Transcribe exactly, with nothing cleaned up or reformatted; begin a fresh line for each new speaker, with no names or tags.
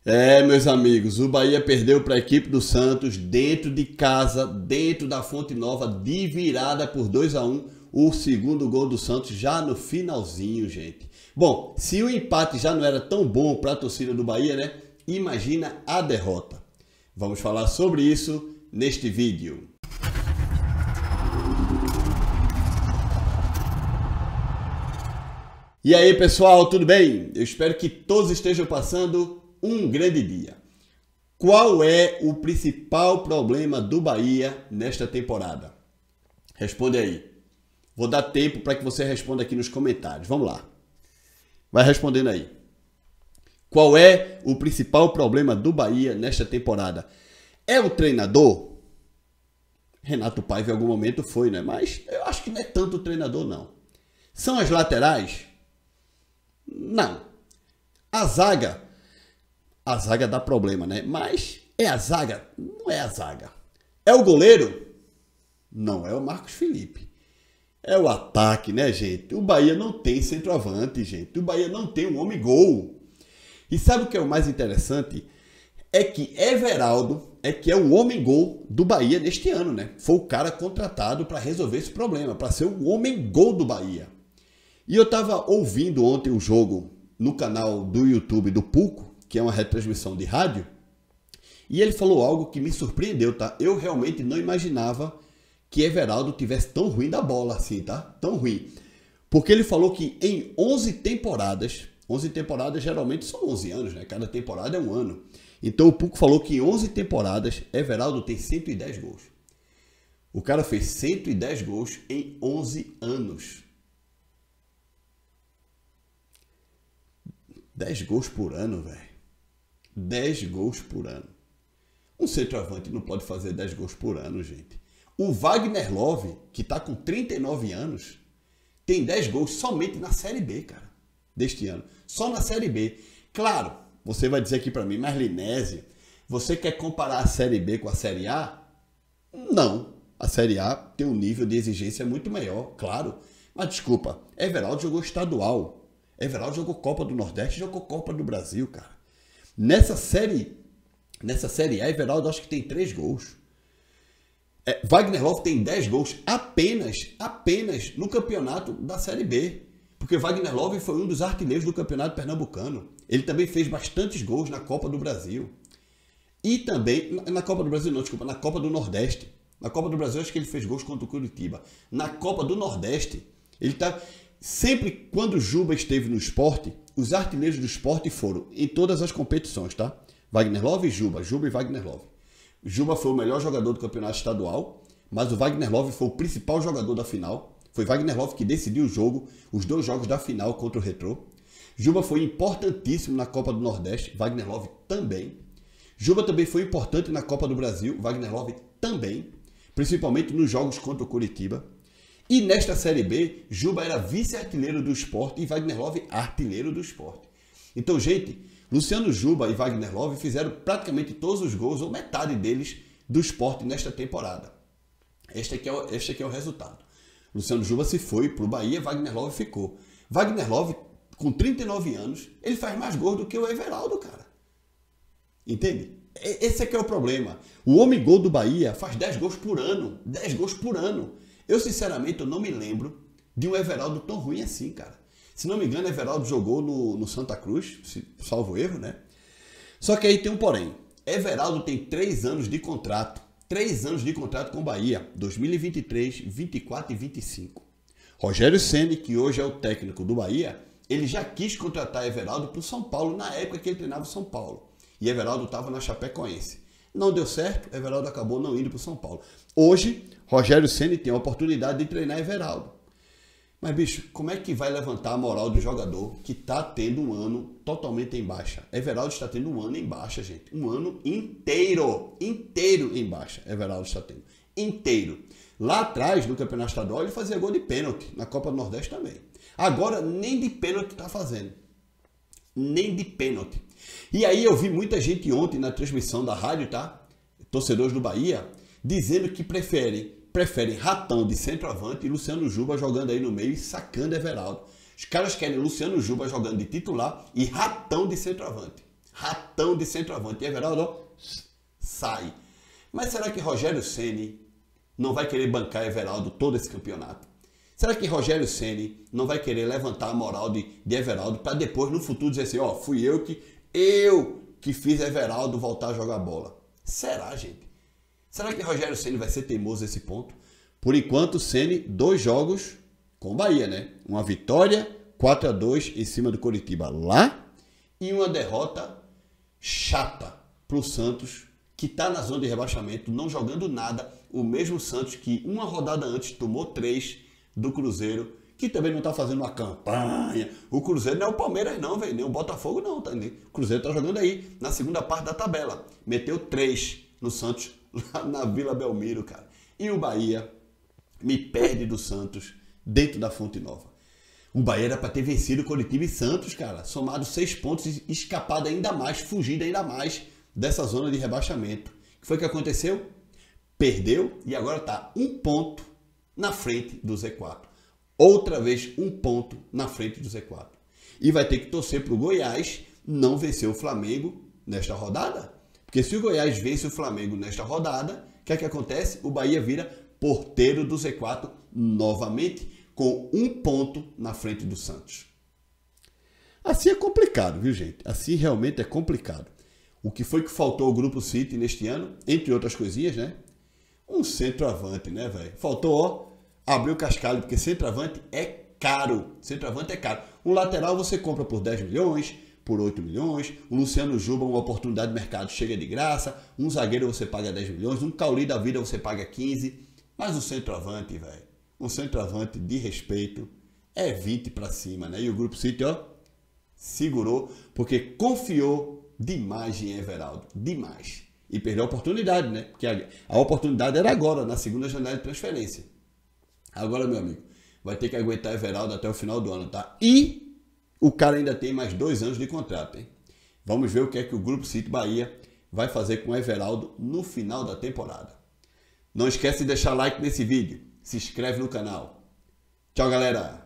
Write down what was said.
É, meus amigos, o Bahia perdeu para a equipe do Santos dentro de casa, dentro da Fonte Nova, de virada por dois a um, o segundo gol do Santos já no finalzinho, gente. Bom, se o empate já não era tão bom para a torcida do Bahia, né? Imagina a derrota. Vamos falar sobre isso neste vídeo. E aí, pessoal, tudo bem? Eu espero que todos estejam passando um grande dia. Qual é o principal problema do Bahia nesta temporada? Responde aí. Vou dar tempo para que você responda aqui nos comentários. Vamos lá. Vai respondendo aí. Qual é o principal problema do Bahia nesta temporada? É o treinador? Renato Paiva em algum momento foi, né? Mas eu acho que não é tanto o treinador, não. São as laterais? Não. A zaga? A zaga dá problema, né? Mas é a zaga? Não é a zaga. É o goleiro? Não é o Marcos Felipe. É o ataque, né, gente? O Bahia não tem centroavante, gente. O Bahia não tem um homem-gol. E sabe o que é o mais interessante? É que Everaldo é que é o homem-gol do Bahia neste ano, né? Foi o cara contratado para resolver esse problema, para ser o homem-gol do Bahia. E eu estava ouvindo ontem o jogo no canal do YouTube do Puco, que é uma retransmissão de rádio, e ele falou algo que me surpreendeu, tá? Eu realmente não imaginava que Everaldo tivesse tão ruim da bola assim, tá? Tão ruim. Porque ele falou que em onze temporadas, onze temporadas geralmente são onze anos, né? Cada temporada é um ano. Então o Puco falou que em onze temporadas, Everaldo tem cento e dez gols. O cara fez cento e dez gols em onze anos. dez gols por ano, velho. dez gols por ano. Um centroavante não pode fazer dez gols por ano, gente. O Wagner Love, que está com trinta e nove anos, tem dez gols somente na Série B, cara, deste ano. Só na Série B. Claro, você vai dizer aqui para mim, mas Linésio, você quer comparar a Série B com a Série A? Não. A Série A tem um nível de exigência muito maior, claro. Mas desculpa, Everaldo jogou estadual. Everaldo jogou Copa do Nordeste, jogou Copa do Brasil, cara. Nessa série, nessa série A, Everaldo acho que tem três gols. É, Wagner Love tem dez gols apenas, apenas no campeonato da Série B. Porque Wagner Love foi um dos artilheiros do campeonato pernambucano. Ele também fez bastantes gols na Copa do Brasil. E também, na Copa do Brasil não, desculpa, na Copa do Nordeste. Na Copa do Brasil acho que ele fez gols contra o Curitiba. Na Copa do Nordeste, ele tá... Sempre quando o Juba esteve no Sport, os artilheiros do Sport foram em todas as competições, tá? Wagner Love e Juba, Juba e Wagner Love. Juba foi o melhor jogador do campeonato estadual, mas o Wagner Love foi o principal jogador da final. Foi Wagner Love que decidiu o jogo, os dois jogos da final contra o Retrô. Juba foi importantíssimo na Copa do Nordeste, Wagner Love também. Juba também foi importante na Copa do Brasil, Wagner Love também, principalmente nos jogos contra o Curitiba. E nesta Série B, Juba era vice-artilheiro do Sport e Wagner Love artilheiro do Sport. Então, gente, Luciano Juba e Wagner Love fizeram praticamente todos os gols, ou metade deles, do Sport nesta temporada. Este aqui é o, este aqui é o resultado. Luciano Juba se foi para o Bahia, Wagner Love ficou. Wagner Love, com trinta e nove anos, ele faz mais gols do que o Everaldo, cara. Entende? Esse aqui é o problema. O homem-gol do Bahia faz dez gols por ano. dez gols por ano. Eu, sinceramente, eu não me lembro de um Everaldo tão ruim assim, cara. Se não me engano, Everaldo jogou no, no Santa Cruz, se, salvo erro, né? Só que aí tem um porém. Everaldo tem três anos de contrato. Três anos de contrato com o Bahia. dois mil e vinte e três, vinte e quatro e vinte e cinco. Rogério Ceni, que hoje é o técnico do Bahia, ele já quis contratar Everaldo para o São Paulo na época que ele treinava o São Paulo. E Everaldo estava na Chapecoense. Não deu certo, Everaldo acabou não indo para o São Paulo. Hoje, Rogério Ceni tem a oportunidade de treinar Everaldo. Mas, bicho, como é que vai levantar a moral do jogador que está tendo um ano totalmente em baixa? Everaldo está tendo um ano em baixa, gente. Um ano inteiro. Inteiro em baixa. Everaldo está tendo. Inteiro. Lá atrás, no Campeonato Estadual, ele fazia gol de pênalti. Na Copa do Nordeste também. Agora, nem de pênalti está fazendo. Nem de pênalti. E aí eu vi muita gente ontem na transmissão da rádio, tá? Torcedores do Bahia, dizendo que preferem, preferem Ratão de centroavante e Luciano Juba jogando aí no meio e sacando Everaldo. Os caras querem Luciano Juba jogando de titular e Ratão de centroavante. Ratão de centroavante. E Everaldo, ó, sai. Mas será que Rogério Ceni não vai querer bancar Everaldo todo esse campeonato? Será que Rogério Ceni não vai querer levantar a moral de, de Everaldo para depois, no futuro, dizer assim, ó, fui eu que, eu que fiz Everaldo voltar a jogar bola? Será, gente? Será que Rogério Ceni vai ser teimoso nesse ponto? Por enquanto, Ceni, dois jogos com o Bahia, né? Uma vitória, quatro a dois em cima do Coritiba lá e uma derrota chata para o Santos, que está na zona de rebaixamento, não jogando nada. O mesmo Santos que uma rodada antes tomou três do Cruzeiro, que também não está fazendo uma campanha. O Cruzeiro não é o Palmeiras não, velho, nem o Botafogo não. Tá? O Cruzeiro está jogando aí, na segunda parte da tabela. Meteu três no Santos, lá na Vila Belmiro, cara. E o Bahia me perde do Santos dentro da Fonte Nova. O Bahia era para ter vencido o Coritiba e Santos, cara. Somado seis pontos e escapado ainda mais, fugido ainda mais dessa zona de rebaixamento. O que foi que aconteceu? Perdeu e agora está um ponto na frente do Z quatro. Outra vez um ponto na frente do Z quatro. E vai ter que torcer para o Goiás não vencer o Flamengo nesta rodada. Porque se o Goiás vence o Flamengo nesta rodada, o que é que acontece? O Bahia vira porteiro do Z quatro novamente, com um ponto na frente do Santos. Assim é complicado, viu, gente? Assim realmente é complicado. O que foi que faltou ao Grupo City neste ano? Entre outras coisinhas, né? Um centroavante, né, velho? Faltou, ó, abrir o cascalho, porque centroavante é caro. Centroavante é caro. Um lateral você compra por dez milhões, por oito milhões. O Luciano Juba, uma oportunidade de mercado, chega de graça. Um zagueiro você paga dez milhões. Um Cauli da vida você paga quinze. Mas o centroavante, velho, um centroavante de respeito é vinte para cima, né? E o Grupo City, ó, segurou, porque confiou demais em Everaldo. Demais. E perdeu a oportunidade, né? Porque a, a oportunidade era agora, na segunda janela de transferência. Agora, meu amigo, vai ter que aguentar Everaldo até o final do ano, tá? E o cara ainda tem mais dois anos de contrato, hein? Vamos ver o que é que o Grupo City Bahia vai fazer com o Everaldo no final da temporada. Não esquece de deixar like nesse vídeo. Se inscreve no canal. Tchau, galera!